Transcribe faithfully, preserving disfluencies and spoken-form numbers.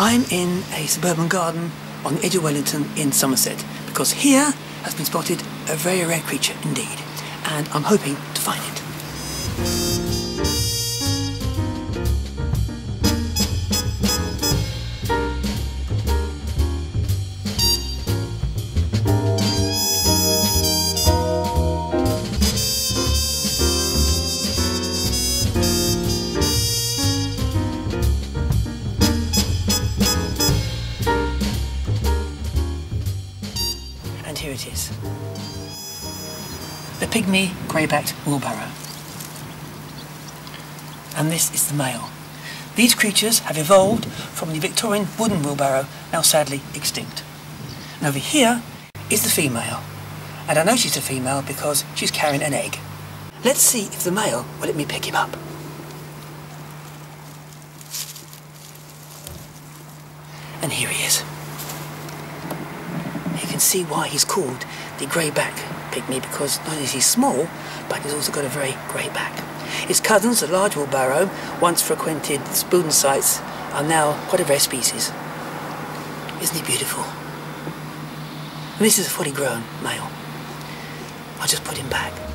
I'm in a suburban garden on the edge of Wellington in Somerset, because here has been spotted a very rare creature indeed, and I'm hoping to find it. And here it is. The pygmy grey-backed wheelbarrow. And this is the male. These creatures have evolved from the Victorian wooden wheelbarrow, now sadly extinct. And over here is the female. And I know she's a female because she's carrying an egg. Let's see if the male will let me pick him up. And here he is. You can see why he's called the grey-back pygmy, because not only is he small, but he's also got a very grey back. His cousins, the large wheelbarrow, once frequented spoon sites, are now quite a rare species. Isn't he beautiful? And this is a fully grown male. I'll just put him back.